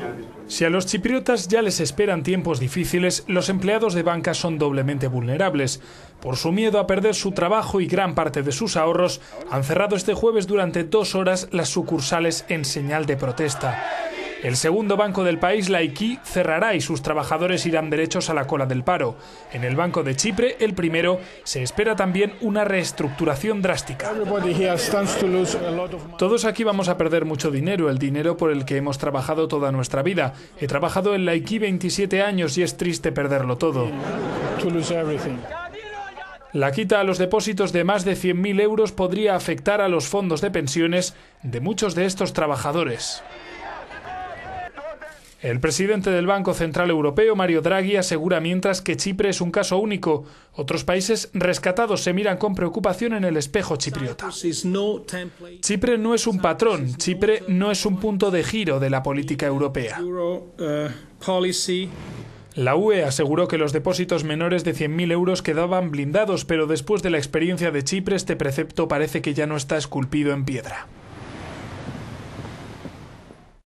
Si a los chipriotas ya les esperan tiempos difíciles, los empleados de banca son doblemente vulnerables. Por su miedo a perder su trabajo y gran parte de sus ahorros, han cerrado este jueves durante 2 horas las sucursales en señal de protesta. El segundo banco del país, Laiki, cerrará y sus trabajadores irán derechos a la cola del paro. En el Banco de Chipre, el primero, se espera también una reestructuración drástica. Todos aquí vamos a perder mucho dinero, el dinero por el que hemos trabajado toda nuestra vida. He trabajado en Laiki 27 años y es triste perderlo todo. La quita a los depósitos de más de 100.000 euros podría afectar a los fondos de pensiones de muchos de estos trabajadores. El presidente del Banco Central Europeo, Mario Draghi, asegura mientras que Chipre es un caso único. Otros países rescatados se miran con preocupación en el espejo chipriota. Chipre no es un patrón, Chipre no es un punto de giro de la política europea. La UE aseguró que los depósitos menores de 100.000 euros quedaban blindados, pero después de la experiencia de Chipre, este precepto parece que ya no está esculpido en piedra.